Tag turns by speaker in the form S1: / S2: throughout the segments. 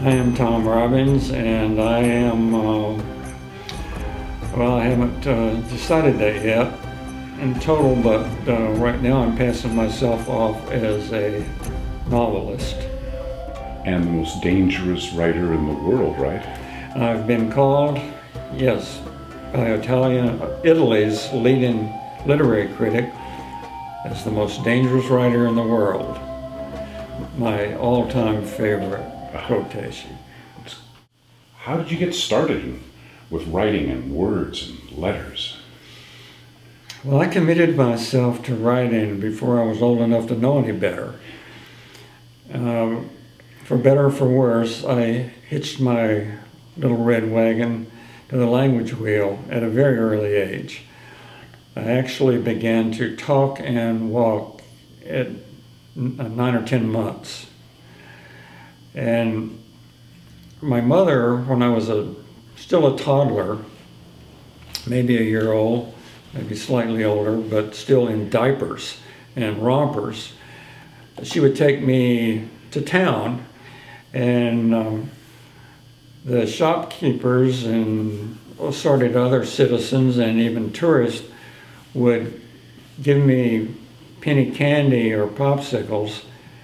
S1: I am Tom Robbins, and I am, well, I haven't decided that yet in total, but right now I'm passing myself off as a novelist.
S2: And the most dangerous writer in the world, right?
S1: I've been called, yes, by Italy's leading literary critic as the most dangerous writer in the world. My all-time favorite quotation.
S2: How did you get started with writing and words and letters?
S1: Well, I committed myself to writing before I was old enough to know any better. For better or for worse, I hitched my little red wagon to the language wheel at a very early age. I actually began to talk and walk at 9 or 10 months. And my mother, when I was still a toddler, maybe a year old, maybe slightly older, but still in diapers and rompers, she would take me to town, and the shopkeepers and assorted other citizens and even tourists would give me penny candy or popsicles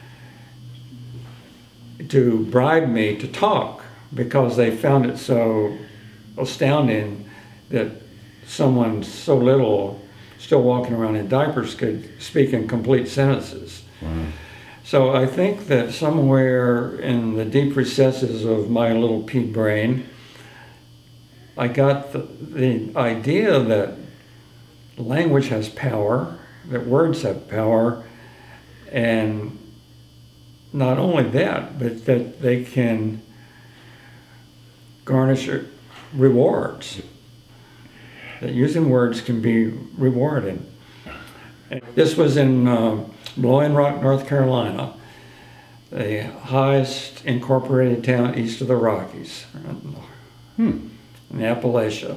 S1: to bribe me to talk, because they found it so astounding that someone so little, still walking around in diapers, could speak in complete sentences. Wow. So I think that somewhere in the deep recesses of my little pea brain, I got the idea that language has power, that words have power, and not only that, but that they can garnish rewards. That using words can be rewarding. This was in Blowing Rock, North Carolina, the highest incorporated town east of the Rockies, in Appalachia.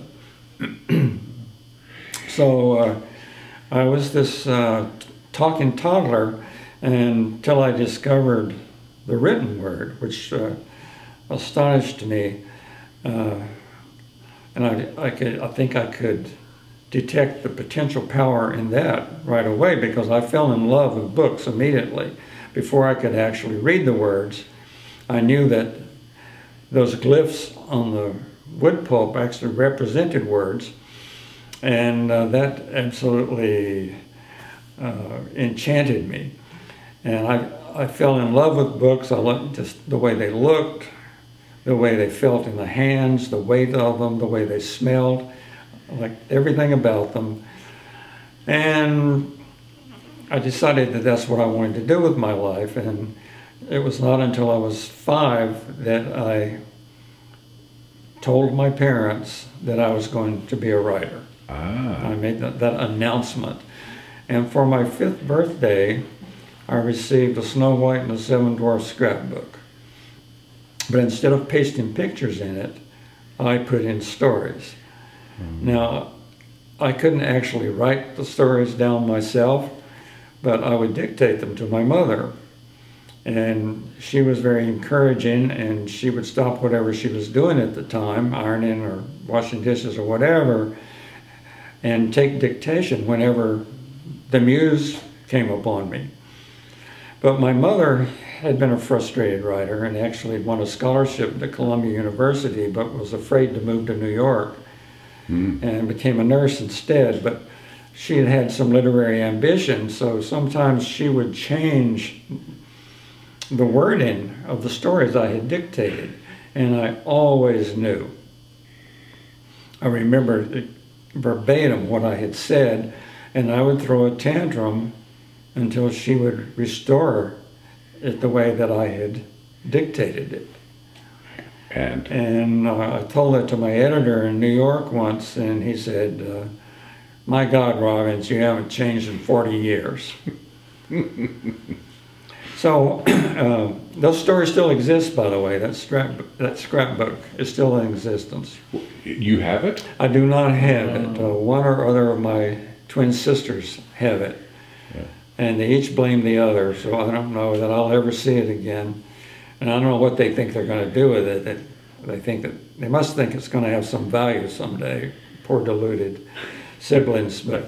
S1: So I was this talking toddler until I discovered the written word, which astonished me. And I think I could detect the potential power in that right away, because I fell in love with books immediately. Before I could actually read the words, I knew that those glyphs on the wood pulp actually represented words, and that absolutely enchanted me. And I fell in love with books. I loved just the way they looked, the way they felt in the hands, the weight of them, the way they smelled, like everything about them. And I decided that that's what I wanted to do with my life. And it was not until I was 5 that I told my parents that I was going to be a writer. I made that announcement. And for my 5th birthday, I received a Snow White and the Seven Dwarfs scrapbook. But instead of pasting pictures in it, I put in stories. Now, I couldn't actually write the stories down myself, but I would dictate them to my mother. And she was very encouraging, and she would stop whatever she was doing at the time, ironing or washing dishes or whatever, and take dictation whenever the muse came upon me. But my mother had been a frustrated writer and actually had won a scholarship at Columbia University, but was afraid to move to New York and became a nurse instead. But she had had some literary ambition, so sometimes she would change the wording of the stories I had dictated, and I always knew. I remember verbatim what I had said, and I would throw a tantrum until she would restore it the way that I had dictated it. And I told it to my editor in New York once, and he said, "My God, Robbins, you haven't changed in 40 years." So those stories still exist, by the way. That scrapbook is still in existence.
S2: You have it?
S1: I do not have it. One or other of my twin sisters have it. Yeah. And they each blame the other, so I don't know that I'll ever see it again. And I don't know what they think they're going to do with it. They think that they must think it's going to have some value someday. Poor deluded siblings. But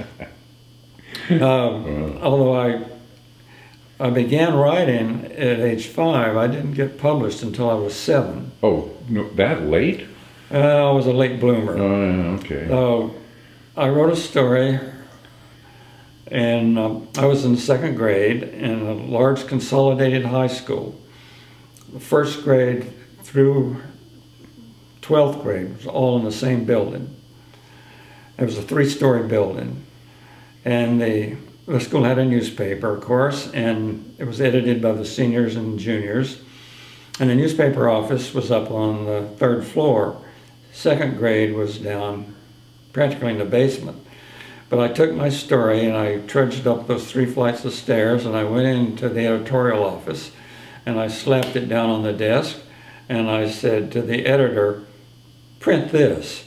S1: although I began writing at age 5, I didn't get published until I was 7.
S2: Oh, no, that late?
S1: I was a late bloomer.
S2: Oh, okay.
S1: So I wrote a story, and I was in 2nd grade in a large consolidated high school. The 1st grade through 12th grade was all in the same building. It was a 3-story building, and the school had a newspaper, of course, and it was edited by the seniors and juniors. And the newspaper office was up on the 3rd floor. 2nd grade was down practically in the basement. But I took my story and I trudged up those 3 flights of stairs, and I went into the editorial office and I slapped it down on the desk and I said to the editor, "Print this."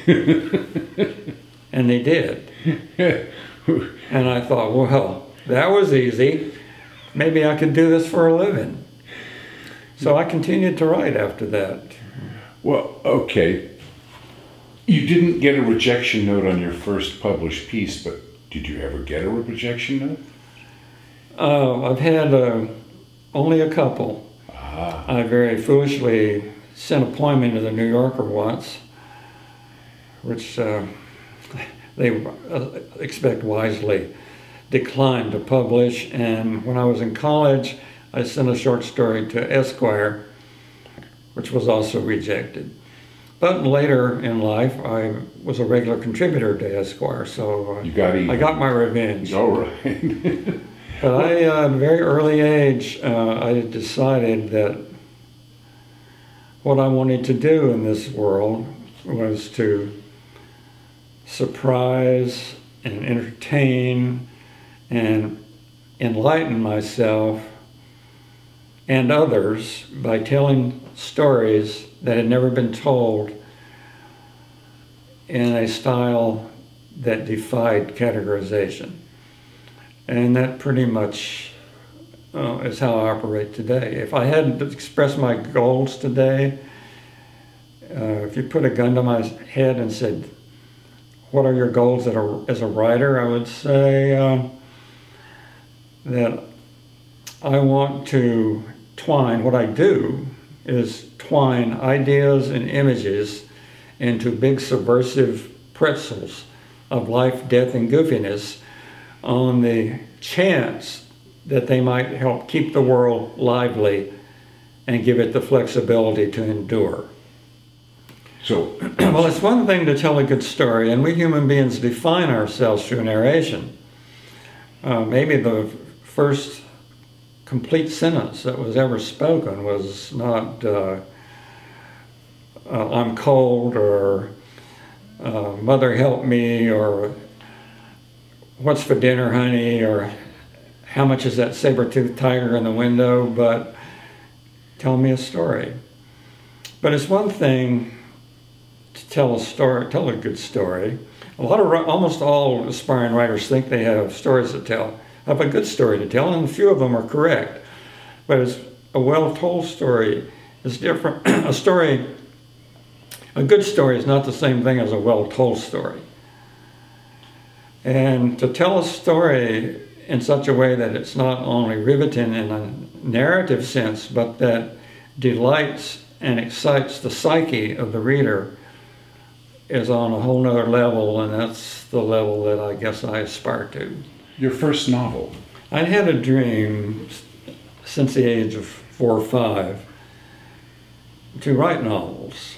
S1: And they did. And I thought, well, that was easy. Maybe I could do this for a living. So I continued to write after that.
S2: Well, okay. You didn't get a rejection note on your first published piece, but did you ever get a rejection note?
S1: I've had only a couple. I very foolishly sent a poem into the New Yorker once, which they expect wisely declined to publish. And when I was in college, I sent a short story to Esquire, which was also rejected. But later in life, I was a regular contributor to Esquire, so I got my revenge.
S2: All right.
S1: But at a very early age, I decided that what I wanted to do in this world was to surprise and entertain and enlighten myself and others by telling stories that had never been told in a style that defied categorization. And that pretty much is how I operate today. If I hadn't expressed my goals today, if you put a gun to my head and said, "What are your goals as a writer?" I would say that I want to twine, what I do is twine ideas and images into big subversive pretzels of life, death, and goofiness on the chance that they might help keep the world lively and give it the flexibility to endure.
S2: So,
S1: well, it's one thing to tell a good story, and we human beings define ourselves through narration. Maybe the first complete sentence that was ever spoken was not "I'm cold," or "Mother help me," or "What's for dinner, honey," or "How much is that saber-toothed tiger in the window?" But "Tell me a story." But it's one thing to tell a story, tell a good story. Almost all aspiring writers think they have stories to tell, have a good story to tell, and a few of them are correct. But a well-told story is different. A good story is not the same thing as a well-told story. And to tell a story in such a way that it's not only riveting in a narrative sense, but that delights and excites the psyche of the reader is on a whole nother level, and that's the level that I guess I aspire to.
S2: Your first novel?
S1: I'd had a dream since the age of 4 or 5 to write novels.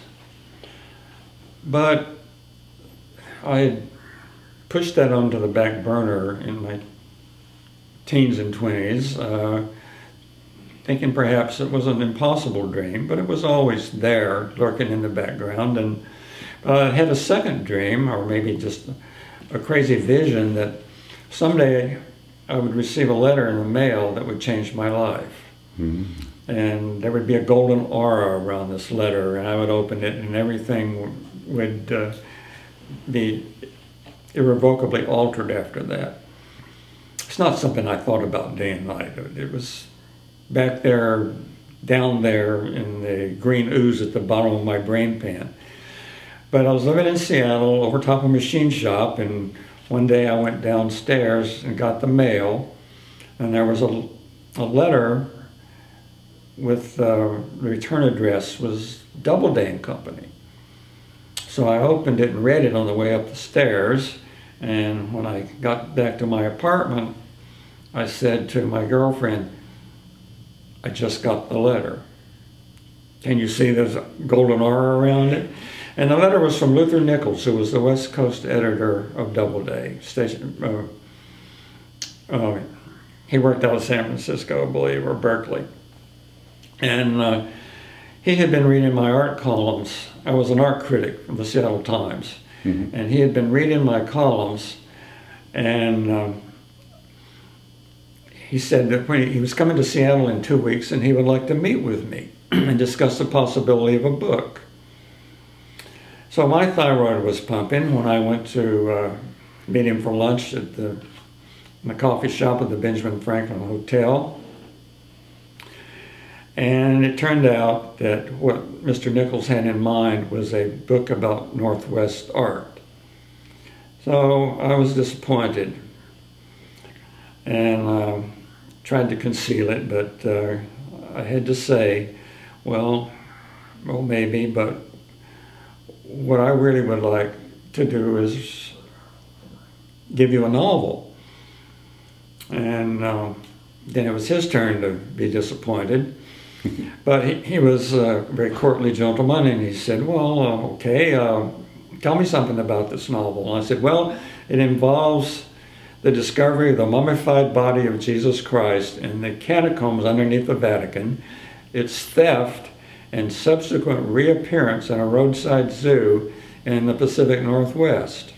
S1: But I pushed that onto the back burner in my teens and 20s, thinking perhaps it was an impossible dream, but it was always there, lurking in the background. And I had a second dream, or maybe just a crazy vision, that someday I would receive a letter in the mail that would change my life. Mm-hmm. And there would be a golden aura around this letter, and I would open it and everything would be irrevocably altered after that. It's not something I thought about day and night. It was back there down there in the green ooze at the bottom of my brain pan. But I was living in Seattle over top of a machine shop, and one day I went downstairs and got the mail, and there was a letter with the return address was Doubleday and Company. So I opened it and read it on the way up the stairs, and when I got back to my apartment, I said to my girlfriend, I just got the letter. Can you see there's a golden R around it? And the letter was from Luther Nichols, who was the West Coast editor of Doubleday. He worked out of San Francisco, I believe, or Berkeley. And he had been reading my art columns. I was an art critic of the Seattle Times. Mm-hmm. And he had been reading my columns, and he said that when he was coming to Seattle in 2 weeks, and he would like to meet with me and discuss the possibility of a book. So my thyroid was pumping when I went to meet him for lunch at the coffee shop at the Benjamin Franklin Hotel. And it turned out that what Mr. Nichols had in mind was a book about Northwest art. So I was disappointed and tried to conceal it, but I had to say, well, maybe, but what I really would like to do is give you a novel. And then it was his turn to be disappointed. But he was a very courtly gentleman, and he said, well, okay, tell me something about this novel. And I said, well, it involves the discovery of the mummified body of Jesus Christ in the catacombs underneath the Vatican, its theft, and subsequent reappearance in a roadside zoo in the Pacific Northwest.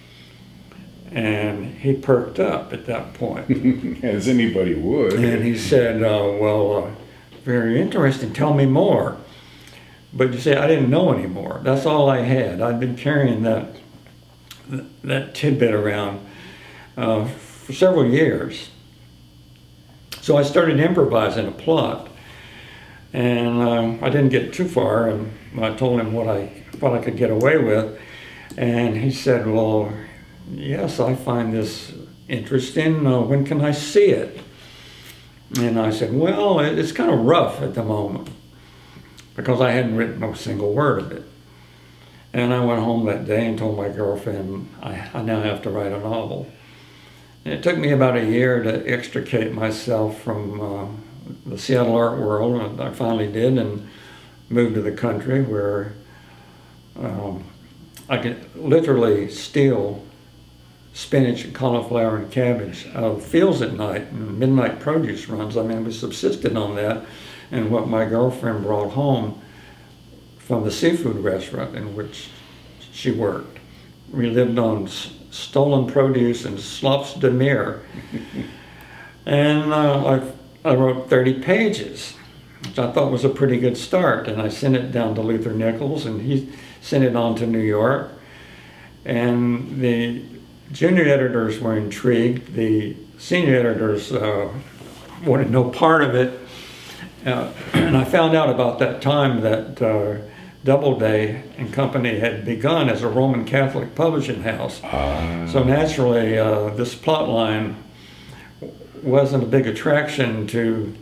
S1: And he perked up at that point.
S2: As anybody would.
S1: And he said, well, very interesting, tell me more. But you see, I didn't know anymore. That's all I had. I'd been carrying that tidbit around for several years. So I started improvising a plot. And I didn't get too far, and I told him what I could get away with. And he said, well, yes, I find this interesting. When can I see it? And I said, well, it's kind of rough at the moment, because I hadn't written a single word of it. And I went home that day and told my girlfriend, I now have to write a novel. And it took me about a year to extricate myself from the Seattle art world, and I finally did, and moved to the country where I could literally steal spinach and cauliflower and cabbage out of the fields at night, and midnight produce runs. I mean, we subsisted on that and what my girlfriend brought home from the seafood restaurant in which she worked. We lived on stolen produce and slops de mer. And I wrote 30 pages, which I thought was a pretty good start, and I sent it down to Luther Nichols, and he sent it on to New York. And the junior editors were intrigued. The senior editors wanted no part of it. And I found out about that time that Doubleday and Company had begun as a Roman Catholic publishing house. So naturally, this plot line wasn't a big attraction to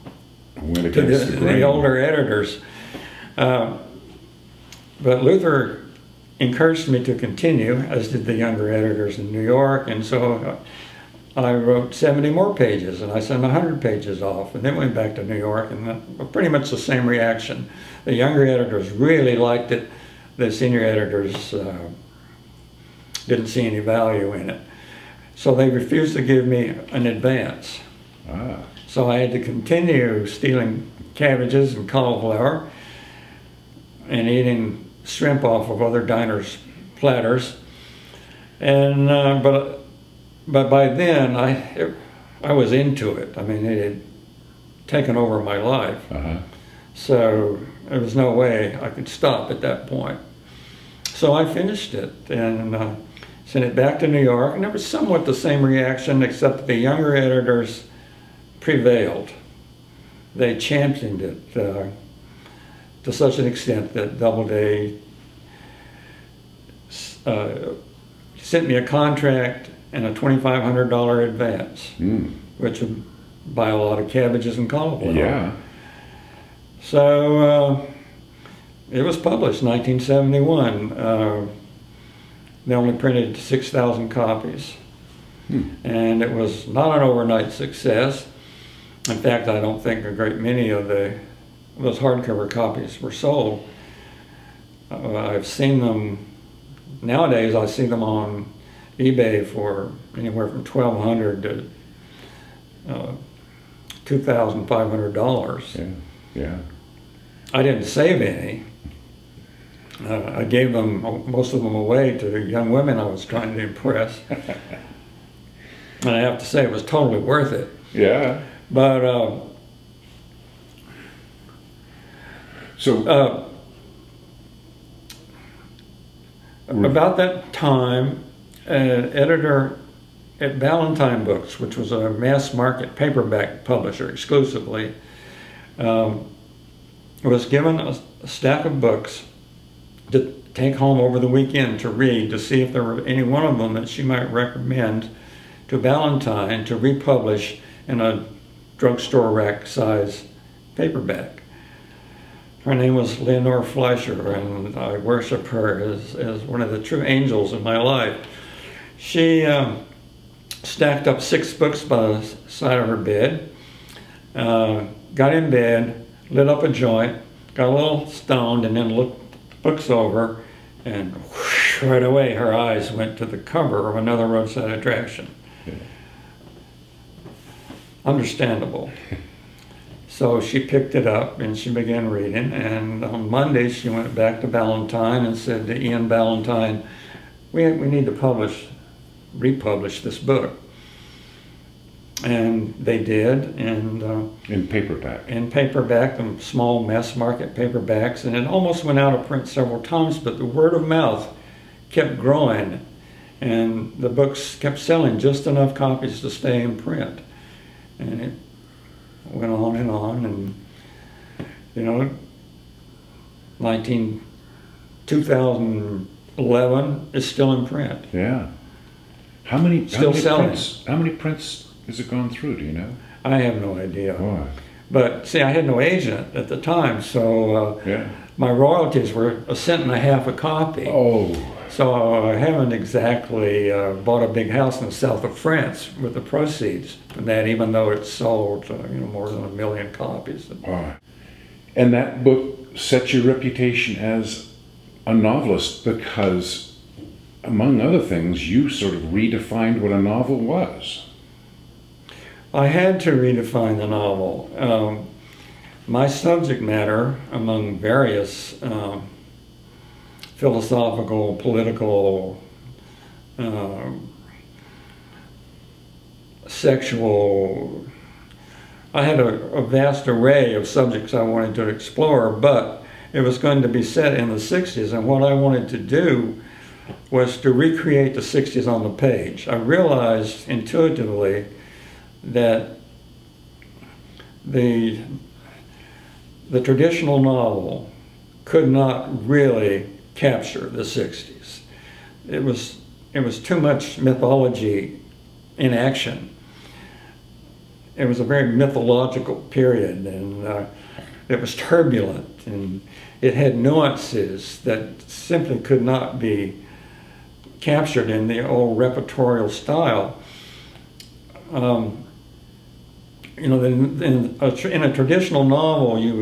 S1: the older editors. But Luther encouraged me to continue, as did the younger editors in New York, and so I wrote 70 more pages, and I sent 100 pages off, and then went back to New York, and pretty much the same reaction. The younger editors really liked it. The senior editors didn't see any value in it. So they refused to give me an advance. So I had to continue stealing cabbages and cauliflower and eating shrimp off of other diners' platters. And but by then I was into it. I mean, it had taken over my life. So there was no way I could stop at that point. So I finished it and sent it back to New York, and it was somewhat the same reaction, except that the younger editors prevailed. they championed it to such an extent that Doubleday sent me a contract and a $2,500 advance, which would buy a lot of cabbages and cauliflower.
S2: Yeah.
S1: So it was published in 1971. They only printed 6,000 copies. And it was not an overnight success. In fact, I don't think a great many of those hardcover copies were sold. I've seen them, nowadays I see them on eBay for anywhere from $1,200 to $2,500.
S2: Yeah, yeah. I
S1: didn't save any. I gave them, most of them away to young women I was trying to impress. And I have to say it was totally worth it.
S2: Yeah.
S1: But about that time, an editor at Ballantine Books, which was a mass market paperback publisher exclusively, was given a stack of books to take home over the weekend to read, to see if there were any one of them that she might recommend to Ballantine to republish in a drugstore rack size paperback. Her name was Leonore Fleischer, and I worship her as one of the true angels in my life. She stacked up 6 books by the side of her bed, got in bed, lit up a joint, got a little stoned, and then looked the books over, and whoosh, right away her eyes went to the cover of another roadside attraction.
S2: Yeah.
S1: Understandable. So she picked it up and she began reading, and on Monday she went back to Ballantine and said to Ian Ballantine, we need to republish this book. And they did, and
S2: in paperback.
S1: In paperback, the small mass market paperbacks, and it almost went out of print several times, but the word of mouth kept growing, and the books kept selling just enough copies to stay in print. And it went on, and you know, 2011 is still in print.
S2: Yeah. How many
S1: selling.
S2: Prints? How many prints has it gone through? Do you know?
S1: I have no idea.
S2: Oh.
S1: But see, I had no agent at the time, so
S2: yeah.
S1: My royalties were $1.50 a copy.
S2: Oh.
S1: So I haven't exactly bought a big house in the south of France with the proceeds from that, even though it's sold more than 1 million copies.
S2: Oh. And that book set your reputation as a novelist because, among other things, you sort of redefined what a novel was.
S1: I had to redefine the novel. My subject matter, among various philosophical, political, sexual, I had a vast array of subjects I wanted to explore, but it was going to be set in the 60s, and what I wanted to do was to recreate the 60s on the page. I realized intuitively that the traditional novel could not really capture the 60s. It was too much mythology in action. It was a very mythological period, and it was turbulent, and it had nuances that simply could not be captured in the old repertorial style. In a traditional novel, you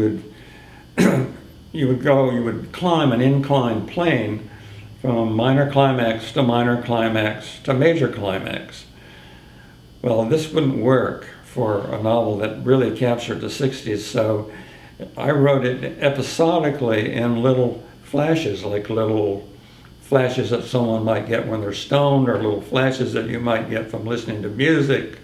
S1: would climb an inclined plane from minor climax to major climax. Well, this wouldn't work for a novel that really captured the 60s, so I wrote it episodically in little flashes, like little flashes that someone might get when they're stoned, or little flashes that you might get from listening to music.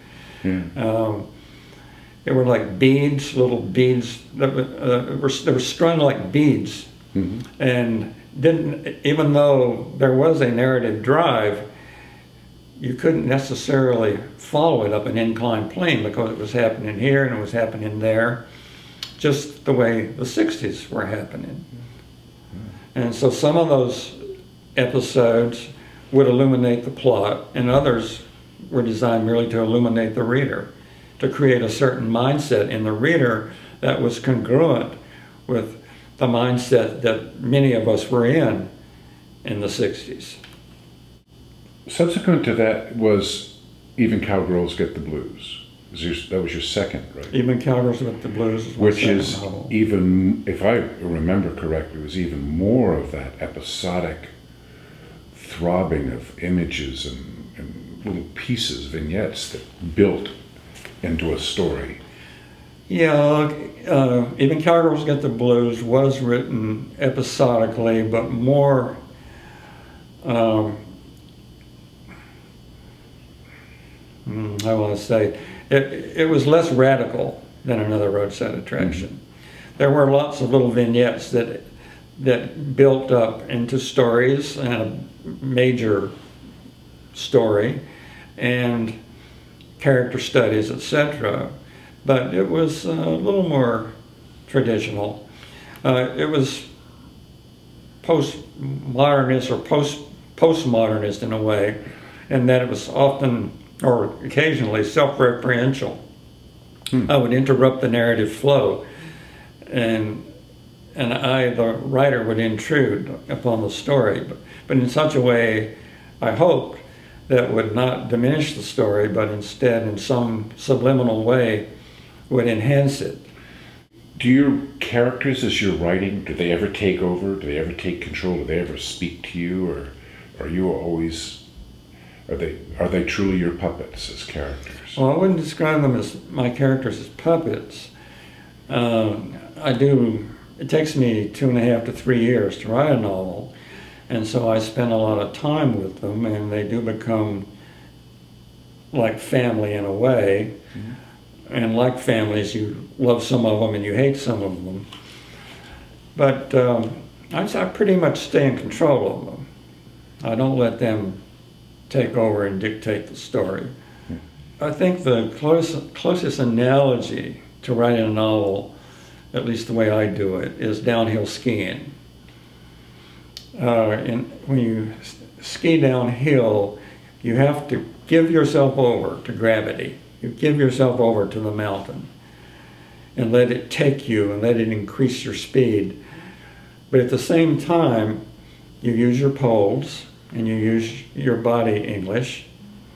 S1: They were like beads, little beads that were strung like beads, and even though there was a narrative drive, you couldn't necessarily follow it up an inclined plane because it was happening here and it was happening there. just the way the 60s were happening. And so some of those episodes would illuminate the plot, and others were designed merely to illuminate the reader, to create a certain mindset in the reader that was congruent with the mindset that many of us were in the 60s.
S2: Subsequent to that was Even Cowgirls Get the Blues. That was your second, right?
S1: Even Cowgirls Get the Blues is my
S2: which
S1: second
S2: is
S1: novel.
S2: even, if I remember correctly, was even more of that episodic throbbing of images and little pieces, vignettes that built into a story.
S1: Yeah, Even Cowgirls Get the Blues was written episodically, but more how will I say, it was less radical than Another Roadside Attraction. Mm-hmm. There were lots of little vignettes that built up into stories and a major story and character studies, etc. But it was a little more traditional. It was post-modernist or postmodernist in a way, in that it was often or occasionally self-referential. I would interrupt the narrative flow, and I, the writer, would intrude upon the story, but in such a way, I hoped, that would not diminish the story, but instead, in some subliminal way, would enhance it.
S2: Do your characters, as you're writing, do they ever take over? Do they ever take control? Do they ever speak to you, or are you always? Are they truly your puppets as characters?
S1: Well, I wouldn't describe them as my characters as puppets. It takes me 2.5 to 3 years to write a novel, and so I spend a lot of time with them, and they do become like family in a way. Mm-hmm. And like families, you love some of them and you hate some of them. But I pretty much stay in control of them. I don't let them take over and dictate the story. I think the closest analogy to writing a novel, at least the way I do it, is downhill skiing. When you ski downhill, you have to give yourself over to gravity. You give yourself over to the mountain and let it take you and let it increase your speed. But at the same time, you use your poles and you use your body English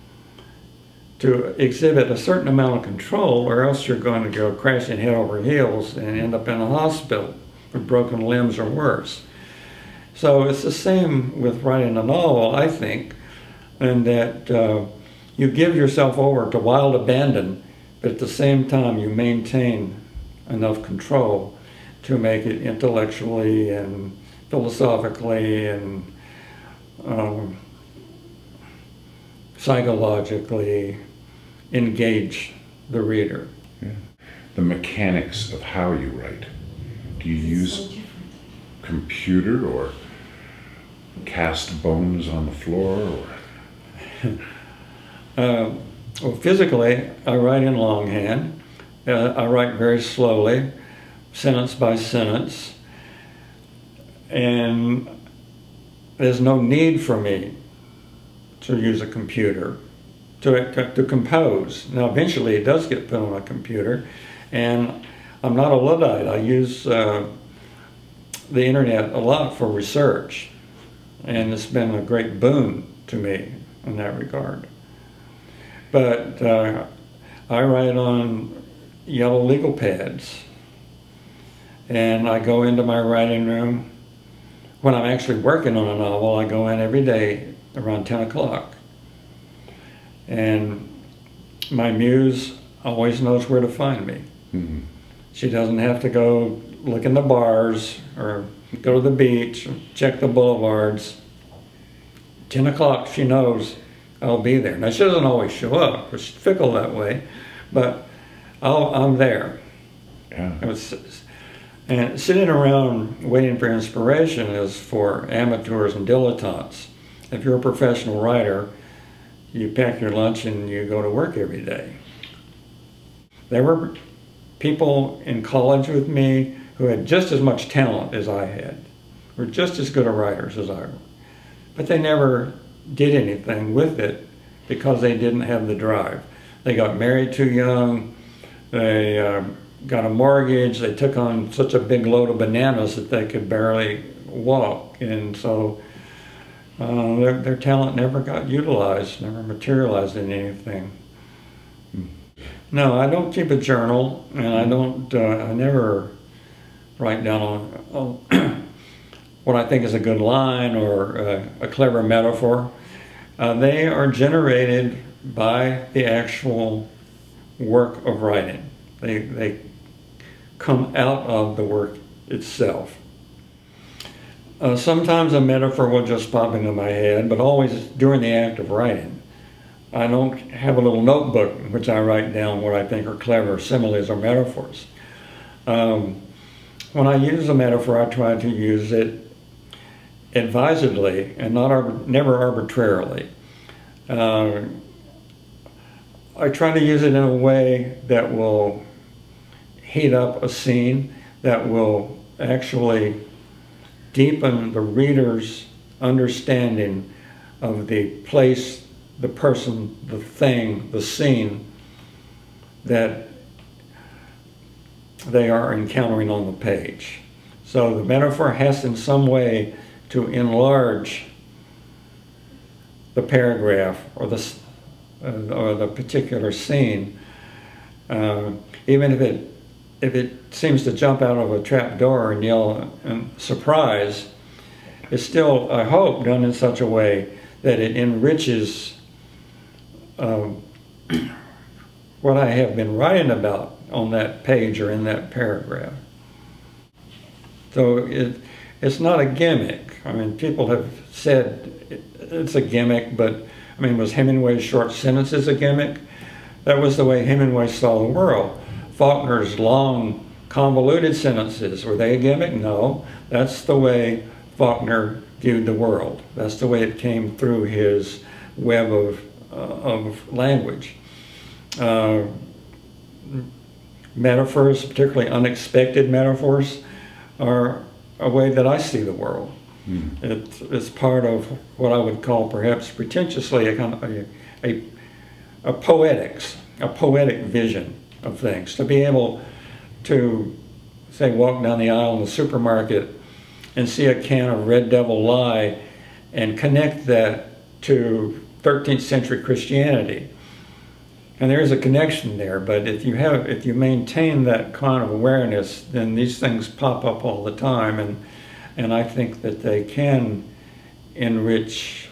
S1: to exhibit a certain amount of control, or else you're going to go crashing head over heels and end up in a hospital with broken limbs or worse. So it's the same with writing a novel, I think, in that you give yourself over to wild abandon, but at the same time you maintain enough control to make it intellectually and philosophically and psychologically engage the reader.
S2: Yeah. The mechanics of how you write. Do you use computer or cast bones on the floor?
S1: Or well, physically, I write in longhand. I write very slowly, sentence by sentence, and there's no need for me to use a computer to compose. Now, eventually, it does get put on a computer, and I'm not a Luddite. I use the internet a lot for research, and it's been a great boon to me in that regard. But I write on yellow legal pads, and I go into my writing room. When I'm actually working on a novel, I go in every day around 10 o'clock. And my muse always knows where to find me. Mm-hmm. She doesn't have to go look in the bars or go to the beach or check the boulevards. 10 o'clock, she knows I'll be there. Now, she doesn't always show up, because she's fickle that way, but I'm there. Yeah. And sitting around waiting for inspiration is for amateurs and dilettantes. If you're a professional writer, you pack your lunch and you go to work every day. There were people in college with me who had just as much talent as I had, were just as good a writers as I were. But they never did anything with it because they didn't have the drive. They got married too young, they got a mortgage, they took on such a big load of bananas that they could barely walk. And so their talent never got utilized, never materialized in anything. No, I don't keep a journal, and I don't, I never write down on what I think is a good line or a clever metaphor. They are generated by the actual work of writing. They come out of the work itself. Sometimes a metaphor will just pop into my head, but always during the act of writing. I don't have a little notebook in which I write down what I think are clever similes or metaphors. When I use a metaphor, I try to use it advisedly and never arbitrarily. I try to use it in a way that will heat up a scene, that will actually deepen the reader's understanding of the place, the person, the thing, the scene that they are encountering on the page. So the metaphor has in some way to enlarge the paragraph or the particular scene, even if it seems to jump out of a trap door and yell in surprise. It's still, I hope, done in such a way that it enriches what I have been writing about on that page or in that paragraph. So it's not a gimmick. I mean, people have said it's a gimmick, but I mean, was Hemingway's short sentences a gimmick? That was the way Hemingway saw the world. Faulkner's long, convoluted sentences, were they a gimmick? No. That's the way Faulkner viewed the world. That's the way it came through his web of language. Metaphors, particularly unexpected metaphors, are a way that I see the world. It's part of what I would call, perhaps pretentiously, a kind of a poetic vision of things. To be able to, say, walk down the aisle in the supermarket and see a can of Red Devil Lye and connect that to 13th century Christianity. And there is a connection there, but if you maintain that kind of awareness, then these things pop up all the time, and I think that they can enrich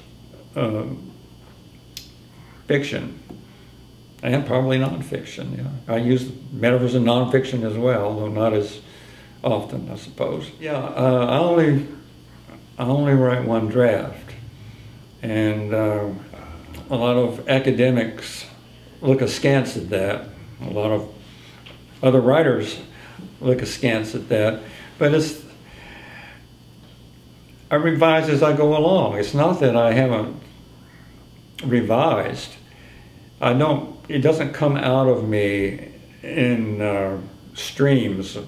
S1: fiction and probably nonfiction. Yeah, I use metaphors in nonfiction as well, though not as often, I suppose. Yeah, I only write one draft, and a lot of academics look askance at that. A lot of other writers look askance at that, but I revise as I go along. It's not that I haven't revised. It doesn't come out of me in streams.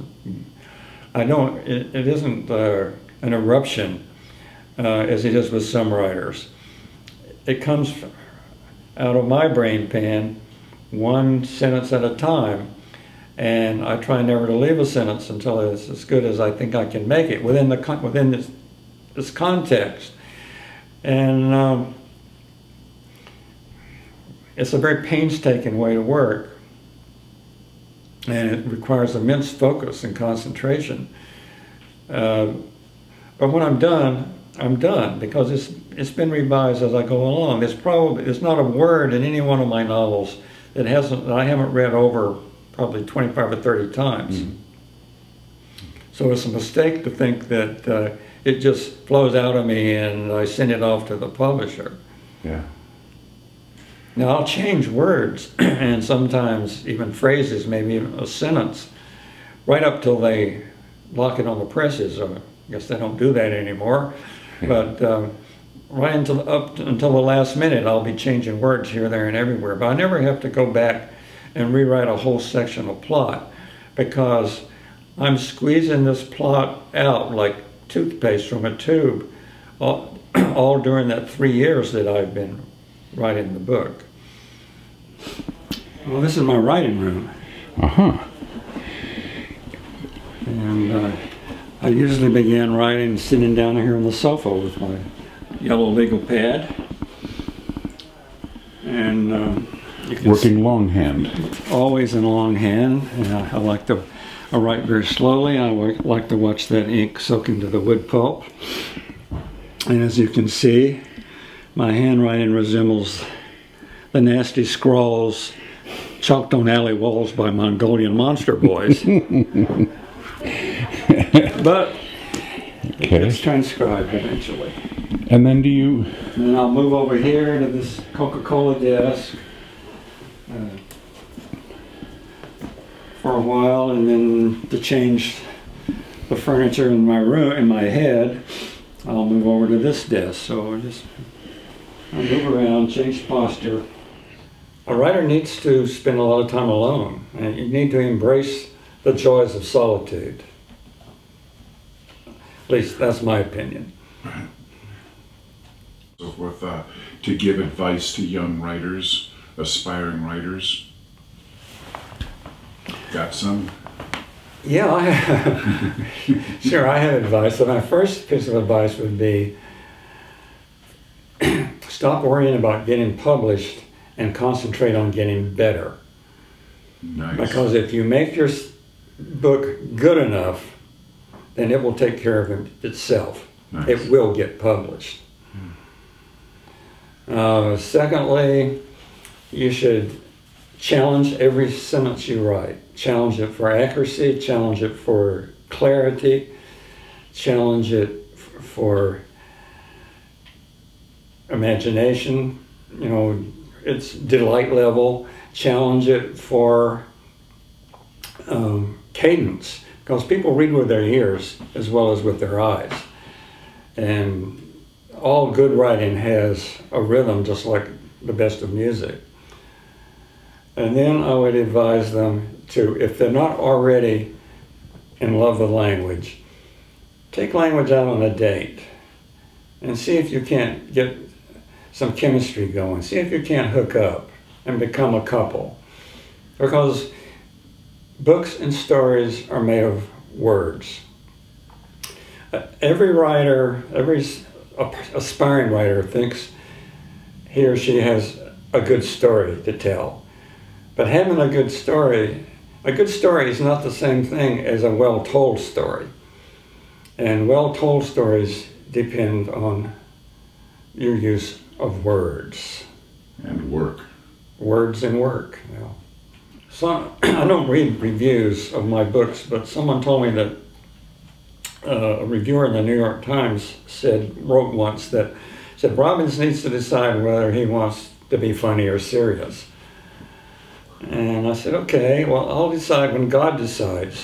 S1: It isn't an eruption as it is with some writers. It comes out of my brain pan, one sentence at a time, and I try never to leave a sentence until it's as good as I think I can make it within this context. And it's a very painstaking way to work, and it requires immense focus and concentration. But when I'm done, I'm done, because it's been revised as I go along. There's not a word in any one of my novels that I haven't read over probably 25 or 30 times. Mm-hmm. So it's a mistake to think that it just flows out of me and I send it off to the publisher. Yeah. Now I'll change words and sometimes even phrases, maybe even a sentence, right up till they lock it on the presses. I guess they don't do that anymore. But right up until the last minute, I'll be changing words here, there, and everywhere. But I never have to go back and rewrite a whole section of plot, because I'm squeezing this plot out like toothpaste from a tube all during that 3 years that I've been writing the book. Well, this is my writing room.
S2: Uh-huh.
S1: And I usually begin writing sitting down here on the sofa with my yellow legal pad. And you can
S2: Working longhand.
S1: always in longhand. And I write very slowly. I like to watch that ink soak into the wood pulp. And as you can see, my handwriting resembles the nasty scrawls chalked on alley walls by Mongolian monster boys. But it gets transcribed eventually.
S2: And then do you...
S1: And then I'll move over here to this Coca-Cola desk for a while, and then to change the furniture in my room, in my head, I'll move over to this desk. So I move around, change posture. A writer needs to spend a lot of time alone, and you need to embrace the joys of solitude. At least that's my opinion.
S2: Right. So forth, to give advice to young writers, aspiring writers. Got some?
S1: Yeah, sure, I have advice. So my first piece of advice would be stop worrying about getting published and concentrate on getting better.
S2: Nice.
S1: Because if you make your book good enough, then it will take care of itself.
S2: Nice.
S1: It will get published. Secondly, you should challenge every sentence you write. Challenge it for accuracy, challenge it for clarity, challenge it for imagination, you know, its delight level, challenge it for cadence, because people read with their ears as well as with their eyes. And all good writing has a rhythm, just like the best of music. And then I would advise them to, if they're not already in love with language, take language out on a date and see if you can't get some chemistry going. See if you can't hook up and become a couple. Because books and stories are made of words. Every writer, every aspiring writer thinks he or she has a good story to tell. But having a good story is not the same thing as a well-told story. And well-told stories depend on your use of words.
S2: And work.
S1: Words and work. You know. So, I don't read reviews of my books, but someone told me that a reviewer in the New York Times wrote once that said Robbins needs to decide whether he wants to be funny or serious. And I said, okay, well, I'll decide when God decides.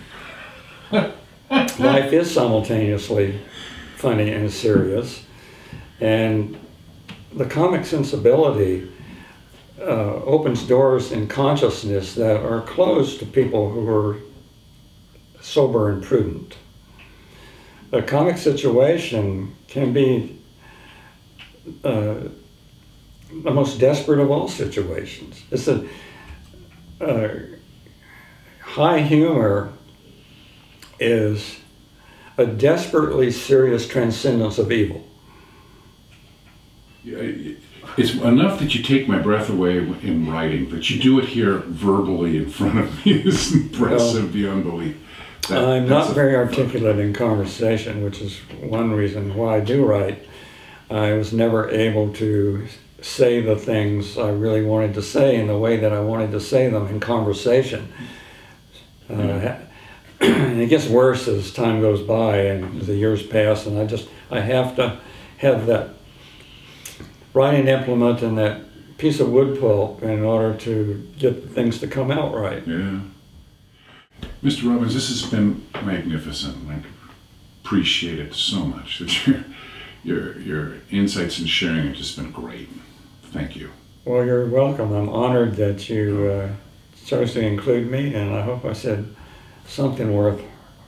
S1: Life is simultaneously funny and serious, and the comic sensibility opens doors in consciousness that are closed to people who are sober and prudent. A comic situation can be the most desperate of all situations. It's high humor is a desperately serious transcendence of evil.
S2: It's enough that you take my breath away in writing, but you do it here verbally in front of me is impressive beyond belief.
S1: I'm not very articulate in conversation, which is one reason why I do write. I was never able to say the things I really wanted to say in the way that I wanted to say them in conversation. And it gets worse as time goes by and the years pass, and I have to have that writing implement and that piece of wood pulp in order to get things to come out right.
S2: Yeah. Mr. Robbins, this has been magnificent. I appreciate it so much. Your insights and sharing have just been great. Thank you.
S1: Well, you're welcome. I'm honored that you chose to include me, and I hope I said
S2: something worth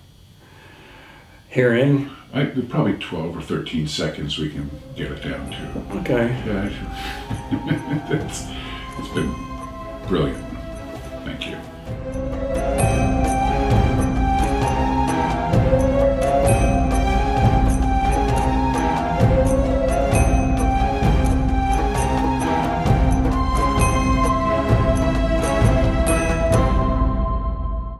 S2: hearing. Probably 12 or 13 seconds we can get it down to.
S1: Okay.
S2: Yeah, it's been brilliant. Thank you.